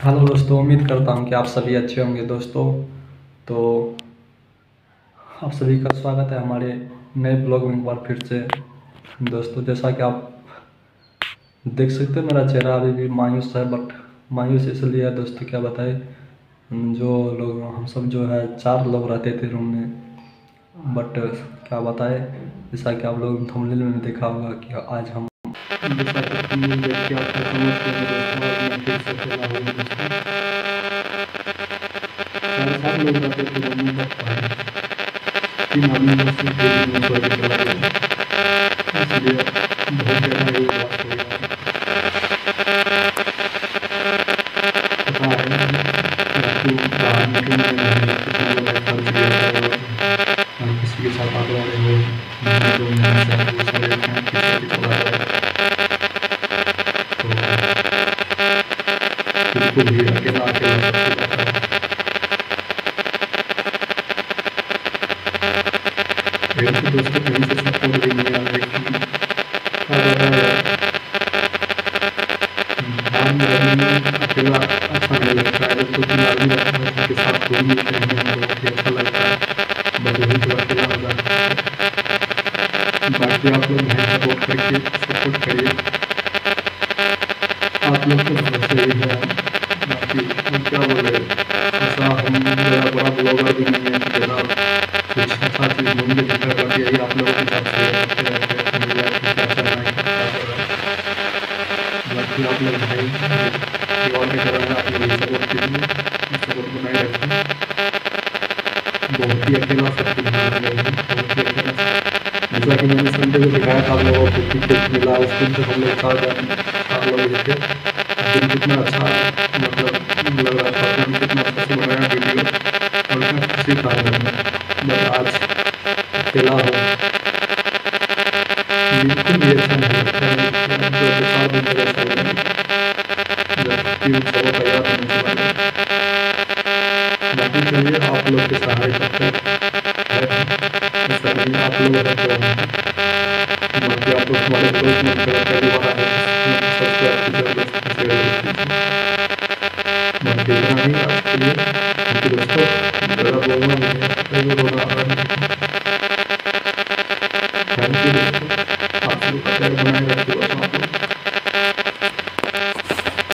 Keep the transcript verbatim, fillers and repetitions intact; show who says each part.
Speaker 1: Hello दोस्तों, उम्मीद करता हूँ कि आप सभी अच्छे होंगे दोस्तों। तो आप सभी का स्वागत है हमारे नए ब्लॉग में एक बार फिर से। दोस्तों, जैसा कि आप देख सकते हो, मेरा चेहरा अभी भी मायूस है। बट मायूस इसलिए है दोस्तों, क्या बताए, जो लोग हम सब जो है चार लोग रहते थे रूम में। बट क्या बताए, जैसा कि आप लोग थंबनेल में देखा होगा कि आज हम जैसा कि थंबनेल देख के आप समझ गए दोस्तों, आज मैं फिर से अकेला हूँ दोस्तों। चार सात लोग रहते थे रूम में, बट तीन आदमी बस एक रूम में सो के चला गया, इसलिए बहुत ज़्यादा ही उदास हो गया। पता है रातों बाहर निकलने में कितना ज़्यादा खर्च किया था, और किसी के साथ आते वाले हो जो मेरे साथ वो सारे टाइम खींच करके चला जाएगा, तो बिल्कुल ही अकेला अकेला सब कुछ आता है। मेरे को दोस्तों कहीं से सपोर्ट भी नहीं आ रहा है कि क्या बताया यार, बाहर में रहने में अकेला अच्छा नहीं लगता है। जब दो तीन आदमी रहते हैं उनके साथ घूम भी फिरेंगे तो बहुत ही अच्छा लगता है, बट वही जो अकेला हो जाता है। बाकी आप लोग हैं, सपोर्ट करके सपोर्ट करिए, आप लोग तो भरोसे ही है। बाकी हम क्या बोले, ऐसा हम ज़्यादा बड़ा ब्लॉगर भी नहीं है कि ज़्यादा कुछ ऐसा चीज़ ढूंढ के दिखा, बट यही आप लोगों के साथ शेयर करते रहते हैं अपनी लाइफ में क्या चल रहा है, क्या कर रहा है। बाकी आप लोग भाई दीवार की तरह है, आप लोग भी सपोर्ट कीजिए, सपोर्ट बनाए रखिए। बहुत ही अकेला सब कुछ है, बहुत ही अकेला। जैसा कि मैंने संडे को दिखाया था आप लोगों को टिकट मिला, उस दिन तो हम लोग चार जन चार लोग ही थे। उस दिन कितना अच्छा मतलब लग रहा था, अपन कितना अच्छा से बनाया वीडियो, और इतना खुशी था अंदर में। बट आज अकेला हूँ, बिल्कुल भी अच्छा नहीं लगता है कि अब दो दो चार दिन तक ऐसा हो जाएगा। जब छुट्टी सब होता गया तो मैं चला गया। बाकी चलिए, आप लोग के सहारे तब तक है हम, ऐसा नहीं आप लोग हैं तो हम हैं। बाकी आप लोग हमारे दोस्त मत करें, पहली बार आए हैं तो चैनल को सब्सक्राइब कीजिए, दोस्त को शेयर जरूर कीजिए। बाकी इतना ही आज के लिए, क्योंकि दोस्तों ज़्यादा बोलना नहीं है, कहीं रोना आ रहा है। थैंक यू दोस्तों, आप सबका प्यार बनाए रखिए।